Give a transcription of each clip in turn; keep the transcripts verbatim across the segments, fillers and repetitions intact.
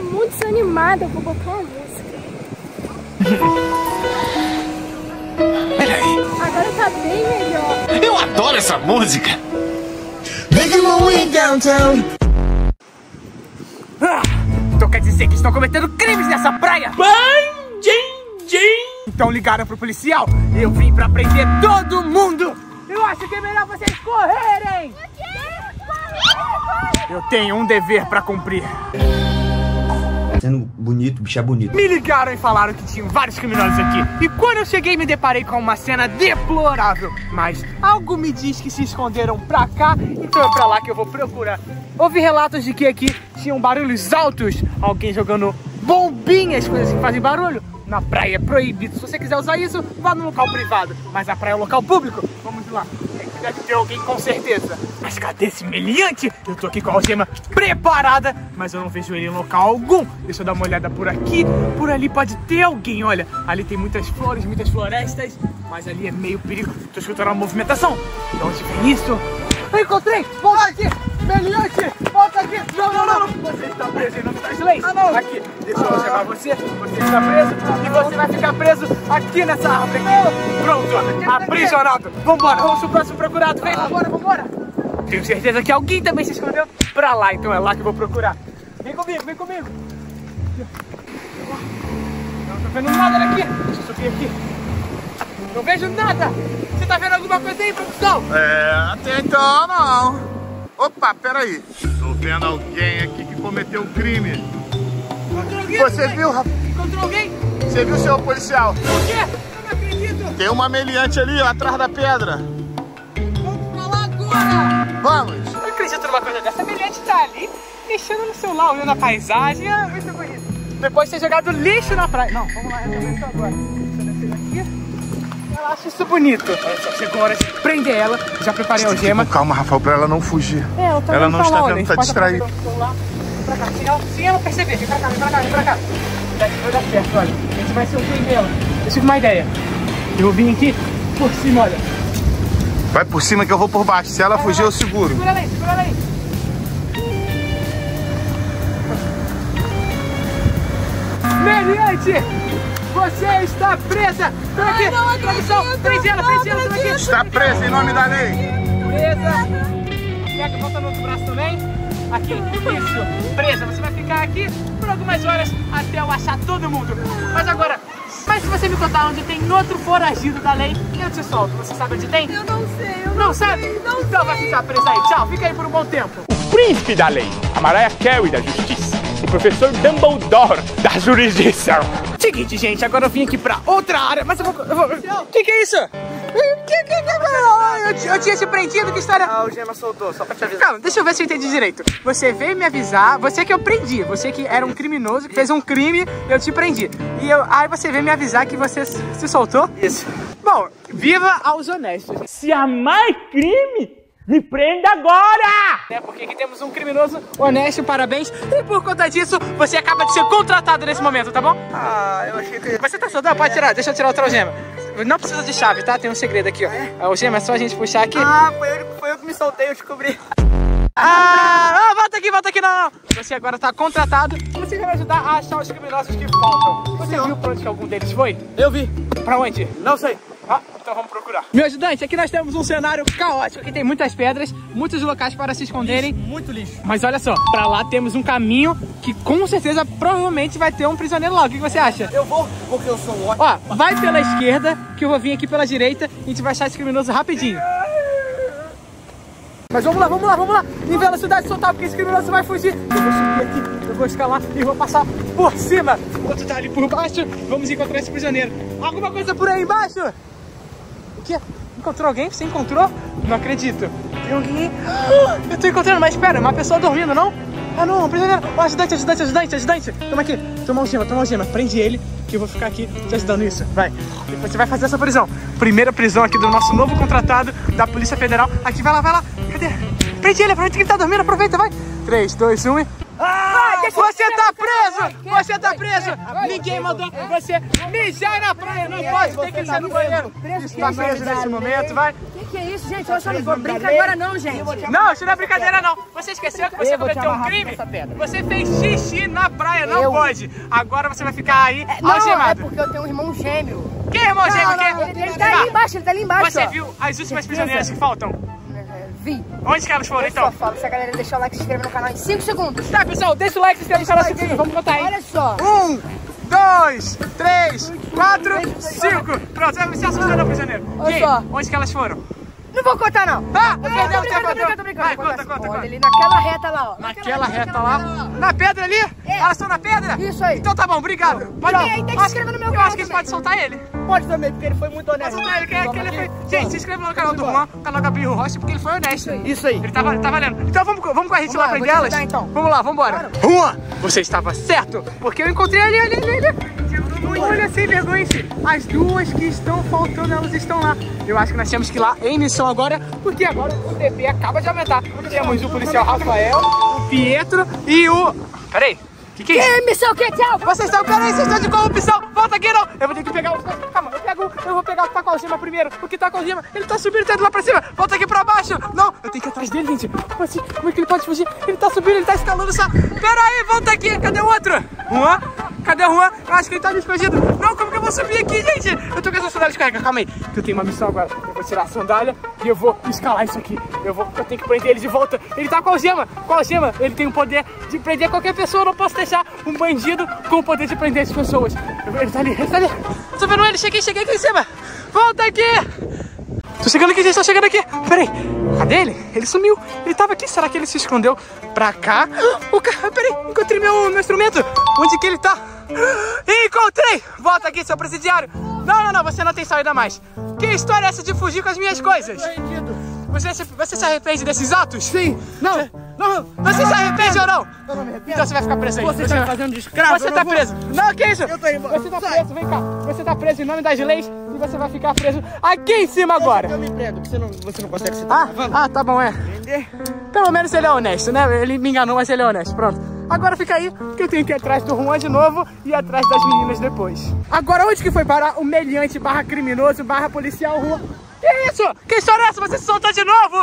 muito desanimada, eu vou botar uma música. Olha aí. Agora tá bem melhor. Eu adoro essa música. Ah, então quer dizer que estão cometendo crimes nessa praia? Então ligaram pro policial e eu vim pra prender todo mundo. Eu acho que é melhor vocês correrem. Eu tenho um dever pra cumprir. Sendo bonito, bicho é bonito. Me ligaram e falaram que tinham vários criminosos aqui. E quando eu cheguei me deparei com uma cena deplorável. Mas algo me diz que se esconderam pra cá, então é pra lá que eu vou procurar. Houve relatos de que aqui tinham barulhos altos. Alguém jogando bombinhas, coisas que fazem barulho. Na praia é proibido. Se você quiser usar isso, vá no local privado. Mas a praia é um local público. Vamos lá. Deve ter alguém com certeza. Mas cadê esse meliante? Eu tô aqui com a algema preparada, mas eu não vejo ele em local algum. Deixa eu dar uma olhada por aqui. Por ali pode ter alguém, olha. Ali tem muitas flores, muitas florestas. Mas ali é meio perigo. Tô escutando uma movimentação. De onde vem isso? Eu encontrei! Volta aqui! Meliante! Volta aqui! Não, não, não! Você está preso em nome das leis! Ah, não! Aqui, deixa eu algemar você. Você está preso e você vai ficar preso aqui nessa árvore aqui. Pronto! Aprisionado! Vambora! Vamos pro próximo procurado! Vem! Vambora, vambora! Tenho certeza que alguém também se escondeu pra lá, então é lá que eu vou procurar. Vem comigo, vem comigo! Não tô vendo nada daqui! Deixa eu subir aqui! Não vejo nada! Você tá vendo alguma coisa aí, produção? É, até então não. Opa, peraí. Tô vendo alguém aqui que cometeu um crime. Encontrou alguém? Você viu, rapaz? Encontrou alguém? Você viu, senhor policial? O quê? Eu não acredito! Tem uma meliante ali, ó, atrás da pedra. Vamos pra lá agora! Vamos. Eu não acredito numa coisa dessa. A meliante tá ali, mexendo no celular, olhando a paisagem. É muito bonito. Depois de ter jogado lixo na praia. Não, vamos lá, resolver isso agora. Deixa eu descer daqui. Ela acha isso bonito. Olha só, chegou a hora de prender ela. Já preparei a algema. Calma, Rafael, pra ela não fugir. É, ela tá ela não está vendo, tá distraída. Pra cá, sem ela, sem ela perceber. Vem pra cá, vem pra cá, vem pra cá. Vai dar certo, olha. A gente vai ser o prender ela. Eu tive uma ideia. Eu vim aqui por cima, olha. Vai por cima que eu vou por baixo. Se ela vai, fugir, vai. Eu seguro. Segura ela aí, segura ela aí. Meliante! Você está presa! Toma aqui! Ai, produção! Prende ela, prende ela, toma aqui! Está presa em nome da lei! Presa! Pega, volta no outro braço também. Aqui, isso! Presa! Você vai ficar aqui por algumas horas até eu achar todo mundo. Mas agora, mas se você me contar onde tem outro foragido da lei, eu te solto. Você sabe onde tem? Eu não sei, eu não, não sabe? sei, não então sei. Vai ficar presa aí. Tchau, fica aí por um bom tempo. O príncipe da lei, a Mariah Carey da justiça, o professor Dumbledore da jurisdição. Seguinte, gente, agora eu vim aqui pra outra área, mas eu vou... Eu vou... O que que é isso? Que, que, que, eu, eu tinha te prendido, que história? A algema soltou, só pra te avisar. Calma, deixa eu ver se eu entendi direito. Você veio me avisar, você que eu prendi, você que era um criminoso, que fez um crime, eu te prendi. E eu, aí você veio me avisar que você se soltou? Isso. Bom, viva aos honestos. Se há mais crime, me prenda agora! É porque aqui temos um criminoso honesto, parabéns. E por conta disso, você acaba de ser contratado nesse momento, tá bom? Ah, eu achei que... Você tá soldado? Pode tirar, deixa eu tirar outra algema. Não precisa de chave, tá? Tem um segredo aqui, ó. A algema é só a gente puxar aqui. Ah, foi eu, foi eu que me soltei, eu descobri. Ah, ah, volta aqui, volta aqui, não, não. Você agora tá contratado. Você vai me ajudar a achar os criminosos que faltam. Você viu pra onde que algum deles foi? Eu vi. Pra onde? Não sei. Ah, então vamos procurar. Meu ajudante, aqui nós temos um cenário caótico. Aqui tem muitas pedras, muitos locais para se esconderem. Lixo, muito lixo. Mas olha só, pra lá temos um caminho que com certeza provavelmente vai ter um prisioneiro lá. O que você acha? Eu vou, porque eu sou ótimo. Ó, vai pela esquerda, que eu vou vir aqui pela direita e a gente vai achar esse criminoso rapidinho. Mas vamos lá, vamos lá, vamos lá. Em velocidade total, porque esse criminoso vai fugir. Eu vou subir aqui, eu vou escalar e vou passar por cima. Enquanto tá ali por baixo, vamos encontrar esse prisioneiro. Alguma coisa por aí embaixo? O quê? Encontrou alguém? Você encontrou? Não acredito. Tem alguém? Ah, eu tô encontrando, mas espera, uma pessoa dormindo, não? Ah não, um prisioneiro. Oh, ajudante, ajudante, ajudante, ajudante. Toma aqui, toma algema, toma algema. Prende ele, que eu vou ficar aqui te ajudando isso. Vai. Você vai fazer essa prisão. Primeira prisão aqui do nosso novo contratado da Polícia Federal. Aqui, vai lá, vai lá. Cadê? Prende ele, aproveita que ele tá dormindo, aproveita, vai. três, dois, um e... Ah, você tá preso! Você tá preso! Ninguém mandou você mijar na praia! Não pode, tem que ser no banheiro! Está preso nesse momento, vai! Que que é isso, gente? Eu só não vou brincar agora não, gente. Não, isso não é brincadeira não! Você esqueceu que você cometeu um crime? Você fez xixi na praia, não pode! Agora você vai ficar aí algemado! Não, é porque eu tenho um irmão gêmeo. Que irmão gêmeo que Ele, ele tá ali embaixo, ele tá ali embaixo. Você ó. viu as últimas prisioneiras que faltam? Vi. Onde que elas foram Eu então? só falo se a galera deixar o like e se inscrever no canal em cinco segundos. Tá, pessoal, deixa o like, se inscreve no canal, seguinte, vamos contar aí. Olha só. Um, dois, três, quatro, cinco. Pronto, você se assustou não, prisioneiro. Olha E só. onde que elas foram? Não vou contar não. Ah, Tô perdeu o brincando, tempo. tô brincando, tô brincando. Vai, Vou conta, contar. conta, Olha conta. ali naquela reta lá, ó. Naquela reta lá. Na pedra ali? Elas estão na pedra? Isso aí. Então tá bom, obrigado. Pode aí, tem que se inscrever no meu Eu canal acho que a gente também. pode soltar ele. Pode também, porque ele foi muito Pode honesto. soltar ele, que, que ele foi... Gente, se inscreva no canal do Juan, no canal Gabriel Rocha, porque ele foi honesto. Isso aí. Ele tá, tá valendo. Então vamos, vamos com a gente Vamos lá lá, pra vou te elas? ajudar, então. Vamos lá, vamos embora. Juan, você estava certo, porque eu encontrei ali, ali, ali, ali. Olha, sem vergonha, as duas que estão faltando, elas estão lá. Eu acho que nós temos que ir lá em missão agora, porque agora o T P acaba de aumentar. Temos o policial Rafael, o Pietro e o... Peraí, o que que é isso? Que missão que tchau? Vocês estão, peraí, vocês estão de corrupção. Volta aqui não. Eu vou ter que pegar o... Calma, eu pego, eu vou pegar o que tá com a algema primeiro. O que tá com a algema, ele tá subindo, tá indo lá pra cima. Volta aqui pra baixo. Não, eu tenho que ir atrás dele, gente. Como assim? Como é que ele pode fugir? Ele tá subindo, ele tá escalando essa... Peraí, volta aqui. Cadê o outro? Juan? Cadê o Juan? Eu acho que ele tá desconhecido. Não, como que eu vou subir aqui, gente? Eu tô com essa sandália de carga. Calma aí, que eu tenho uma missão agora. Eu vou tirar a sandália e eu vou escalar isso aqui. Eu vou, eu tenho que prender ele de volta. Ele tá com a algema. Com a algema, ele tem o poder de prender qualquer pessoa. Eu não posso deixar um bandido com o poder de prender as pessoas. Ele tá ali, ele tá ali. Tô vendo ele, cheguei, cheguei aqui em cima. Volta aqui. Tô chegando aqui, gente, tô chegando aqui. Peraí, cadê ele? Ele sumiu. Ele tava aqui, será que ele se escondeu pra cá? O cara, peraí, encontrei meu, meu instrumento. Onde que ele tá? Encontrei! Volta aqui, seu presidiário. Não, não, não, você não tem saída mais. Que história é essa de fugir com as minhas coisas? Você, se- você se arrepende desses atos? Sim. Não, não. Você se arrepende ou não? Eu não me arrependo. Então você vai ficar preso aí. Você, tá fazendo de escravo. Você tá preso. Não, que isso? Eu tô indo. Você tá preso, vem cá. Você tá preso em nome das leis e você vai ficar preso aqui em cima agora. Eu me prendo, você não, você não consegue se Ah, ah, tá bom, é. Pelo menos ele é honesto, né? Ele me enganou, mas ele é honesto. Pronto. Agora fica aí, que eu tenho que ir atrás do Juan de novo e ir atrás das meninas depois. Agora, onde que foi parar o meliante barra criminoso barra policial Juan? Que isso? Que história é essa? Você se soltou de novo?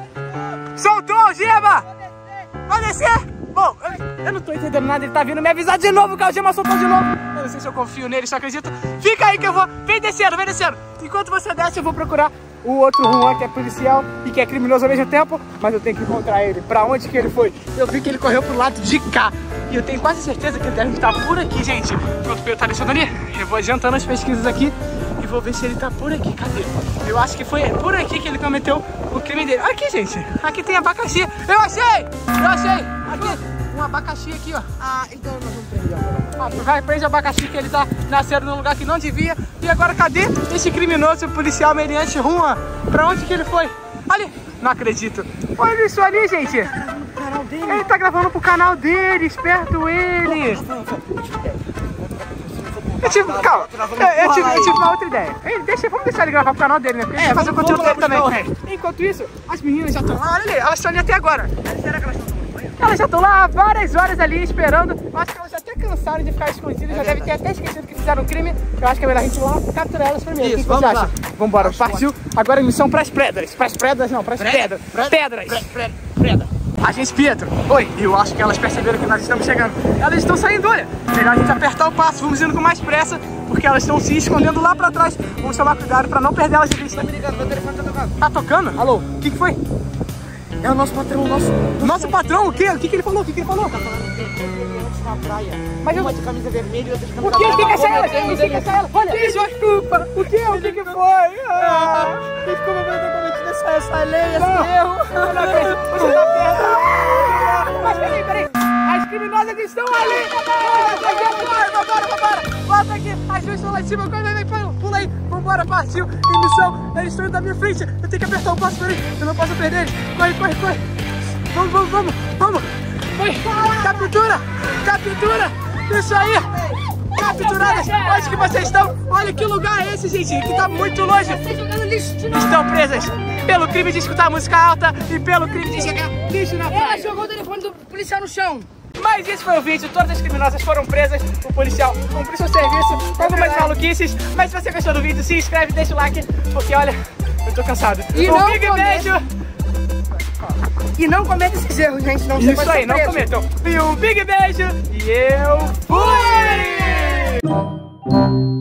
Soltou a algema? Vai descer? Bom, eu, eu não tô entendendo nada, ele tá vindo me avisar de novo que a algema soltou de novo. Eu não sei se eu confio nele, só acredito. Fica aí que eu vou, vem descendo, vem descendo. Enquanto você desce, eu vou procurar o outro Juan, que é policial e que é criminoso ao mesmo tempo. Mas eu tenho que encontrar ele. Pra onde que ele foi? Eu vi que ele correu pro lado de cá. E eu tenho quase certeza que ele deve estar por aqui, gente. Enquanto o Pedro tá descendo ali, eu vou adiantando as pesquisas aqui e vou ver se ele tá por aqui. Cadê? Eu acho que foi por aqui que ele cometeu o crime dele. Aqui, gente. Aqui tem abacaxi. Eu achei! Eu achei! Aqui, um abacaxi aqui, ó. Ah, então nós vamos prender agora. Ah, vai, prende o abacaxi que ele tá nascendo num lugar que não devia. E agora cadê esse criminoso policial meliante Juan? Pra onde que ele foi? Ali! Não acredito. Olha isso ali, gente. Ele tá gravando pro canal dele, esperto ele. Eu tive, calma, eu, eu, tive, eu tive uma outra ideia. Ei, deixa, vamos deixar ele gravar pro canal dele, né? Porque ele vai fazer o conteúdo dele também. Enquanto isso, as meninas já estão lá, olha ali, elas estão ali até agora. Será que elas estão tomando banho? Elas já estão lá há várias horas ali esperando. Eu acho que elas já até cansaram de ficar escondidas, já devem ter até esquecido que fizeram um crime. Eu acho que é melhor a gente ir lá capturar elas primeiro. Isso, o que você vamos acha? Vambora, partiu. Agora missão pras pedras. Pras pedras não, pras pedras. Pedras. Pedras. Agente Pietro, oi, eu acho que elas perceberam que nós estamos chegando. Elas estão saindo, olha. Melhor a gente apertar o passo, vamos indo com mais pressa, porque elas estão se escondendo lá pra trás. Vamos tomar cuidado pra não perder elas de vista. Tá me ligando, meu telefone tá tocando. Tá tocando? Alô, o que que foi? É o nosso patrão, o nosso... Nosso patrão, o quê? O que que ele falou? O que que ele falou? Tá falando que tem antes na praia. Mas eu... Uma de camisa vermelha e outra de camisa O que? O que que é essa ela? O branca. que que é essa ela? Olha! Desculpa! O que? O que que foi? Ah, Desculpa por ter cometido essa, essa lei, esse Não. erro. Eu não acredito. Você tá perto. Mas peraí, peraí. As criminosas que estão ali. Vambora, vambora, vambora. Volta aqui. As duas estão lá em cima. Vai, vai, vai. Pula aí. Vambora, partiu. Em missão. Eles estão indo da minha frente. Eu tenho que apertar o passo, peraí. Eu não posso perder eles. Corre, corre, corre. Vamos, vamos, vamos. Vamos. Vai. Captura. Captura. Isso aí. Capturadas. Onde que vocês estão? Olha que lugar é esse, gente. Que tá muito longe. Estão presas pelo crime de escutar música alta e pelo crime de jogar lixo na Ela praia. jogou o telefone do policial no chão. Mas esse foi o vídeo, todas as criminosas foram presas, o policial cumpriu seu serviço, algumas maluquices. Mas se você gostou do vídeo, se inscreve, deixa o like, porque olha, eu tô cansado. E um não big cometa. beijo! E não cometa esses erros, gente, não você Isso vai aí, ser não preso. cometam. E um big beijo e eu fui!